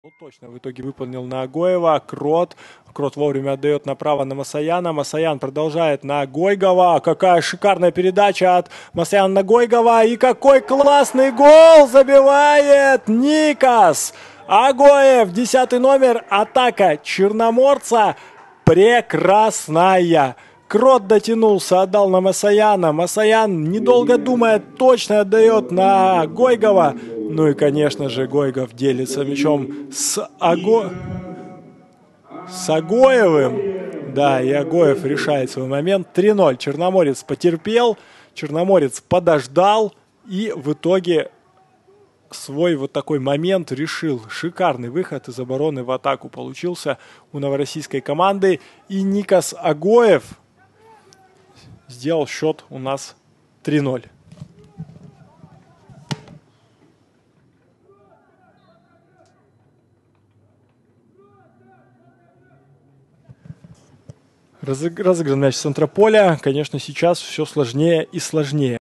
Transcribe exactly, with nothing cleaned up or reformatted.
Ну, точно, в итоге выполнил на Агоева. Крот. Крот вовремя отдает направо на Масаяна. Масаян продолжает на Гойгова. Какая шикарная передача от Масаяна на Гойгова. И какой классный гол забивает Никас. Агоев, десятый номер. Атака Черноморца прекрасная. Крот дотянулся, отдал на Масаяна. Масаян, недолго думая, точно отдает на Гойгова. Ну и, конечно же, Гойгов делится мячом с, Аго... с Агоевым. Да, и Агоев решает свой момент. три ноль. Черноморец потерпел, Черноморец подождал и в итоге свой вот такой момент решил. Шикарный выход из обороны в атаку получился у новороссийской команды. И Никас Агоев сделал счет у нас три ноль. Разыгран мяч с центра поля. Конечно, сейчас все сложнее и сложнее.